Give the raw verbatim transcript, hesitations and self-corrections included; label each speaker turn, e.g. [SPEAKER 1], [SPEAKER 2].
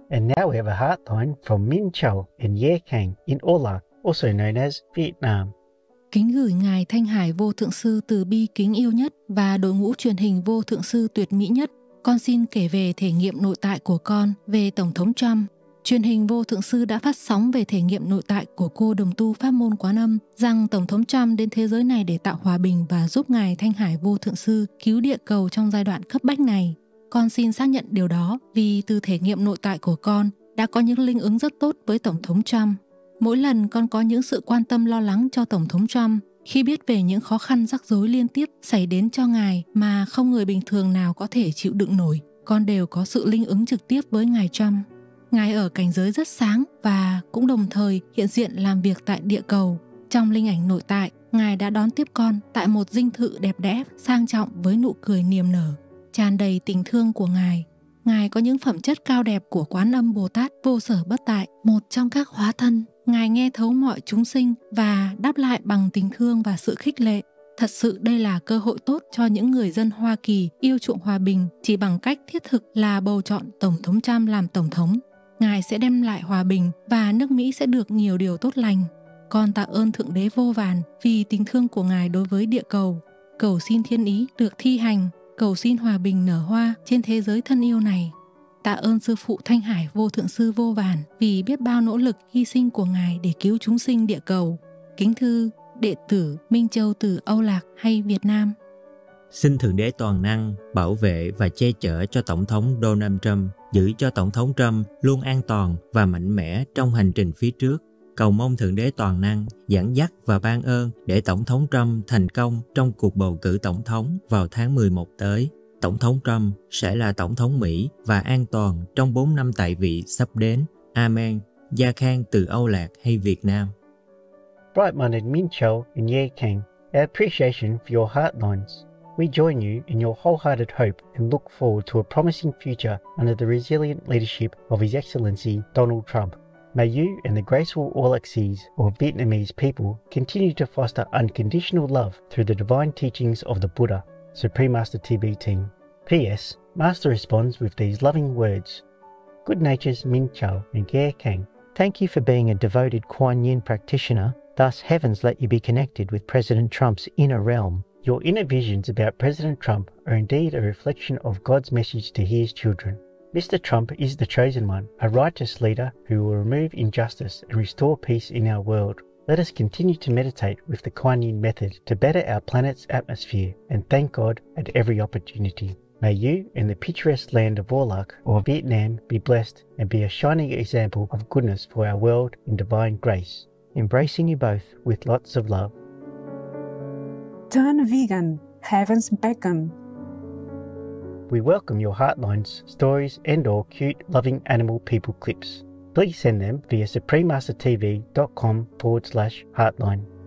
[SPEAKER 1] And now we have a heartline from Minh Châu in Ye Khang in Olac, also known as Vietnam.
[SPEAKER 2] Kính gửi Ngài Thanh Hải Vô Thượng Sư từ bi kính yêu nhất và đội ngũ truyền hình Vô Thượng Sư tuyệt mỹ nhất. Con xin kể về thể nghiệm nội tại của con về Tổng thống Trump. Truyền hình Vô Thượng Sư đã phát sóng về thể nghiệm nội tại của cô đồng tu pháp môn Quán Âm rằng Tổng thống Trump đến thế giới này để tạo hòa bình và giúp Ngài Thanh Hải Vô Thượng Sư cứu địa cầu trong giai đoạn cấp bách này. Con xin xác nhận điều đó vì từ thể nghiệm nội tại của con đã có những linh ứng rất tốt với Tổng thống Trump. Mỗi lần con có những sự quan tâm lo lắng cho Tổng thống Trump, khi biết về những khó khăn rắc rối liên tiếp xảy đến cho Ngài mà không người bình thường nào có thể chịu đựng nổi, con đều có sự linh ứng trực tiếp với Ngài Trump. Ngài ở cảnh giới rất sáng và cũng đồng thời hiện diện làm việc tại địa cầu. Trong linh ảnh nội tại, Ngài đã đón tiếp con tại một dinh thự đẹp đẽ, sang trọng với nụ cười niềm nở, tràn đầy tình thương của Ngài. Ngài có những phẩm chất cao đẹp của Quán Âm Bồ Tát vô sở bất tại, một trong các hóa thân. Ngài nghe thấu mọi chúng sinh và đáp lại bằng tình thương và sự khích lệ. Thật sự đây là cơ hội tốt cho những người dân Hoa Kỳ yêu chuộng hòa bình chỉ bằng cách thiết thực là bầu chọn Tổng thống Trump làm Tổng thống. Ngài sẽ đem lại hòa bình và nước Mỹ sẽ được nhiều điều tốt lành. Con tạ ơn Thượng Đế vô vàn vì tình thương của Ngài đối với địa cầu. Cầu xin thiên ý được thi hành, cầu xin hòa bình nở hoa trên thế giới thân yêu này. Tạ ơn Sư Phụ Thanh Hải Vô Thượng Sư vô vàn vì biết bao nỗ lực hy sinh của Ngài để cứu chúng sinh địa cầu. Kính thư đệ tử Minh Châu từ Âu Lạc hay Việt Nam.
[SPEAKER 3] Xin Thượng Đế toàn năng bảo vệ và che chở cho Tổng thống Donald Trump, giữ cho Tổng thống Trump luôn an toàn và mạnh mẽ trong hành trình phía trước. Cầu mong Thượng Đế toàn năng dẫn dắt và ban ơn để Tổng thống Trump thành công trong cuộc bầu cử tổng thống vào tháng mười một tới. Tổng thống Trump sẽ là Tổng thống Mỹ và an toàn trong bốn năm tại vị sắp đến. Amen. Gia Khang từ Âu Lạc hay Việt Nam.
[SPEAKER 1] Bright-minded Minh Châu in Ye Khang, our appreciation for your heartlines. We join you in your wholehearted hope and look forward to a promising future under the resilient leadership of His Excellency Donald Trump. May you and the graceful Aulaxese or Vietnamese people continue to foster unconditional love through the divine teachings of the Buddha. Supreme Master T B Team. P S. Master responds with these loving words. Good nature's Minh Châu and Ye Khang. Thank you for being a devoted Kuan Yin practitioner. Thus, heavens let you be connected with President Trump's inner realm. Your inner visions about President Trump are indeed a reflection of God's message to His children. Mister Trump is the chosen one, a righteous leader who will remove injustice and restore peace in our world. Let us continue to meditate with the Kuan Yin method to better our planet's atmosphere and thank God at every opportunity. May you and the picturesque land of Aulac or Vietnam be blessed and be a shining example of goodness for our world in divine grace. Embracing you both with lots of love.
[SPEAKER 4] Turn vegan, heavens beckon.
[SPEAKER 1] We welcome your heartlines, stories and or cute loving animal people clips. Please send them via suprememastertv.com forward slash heartline.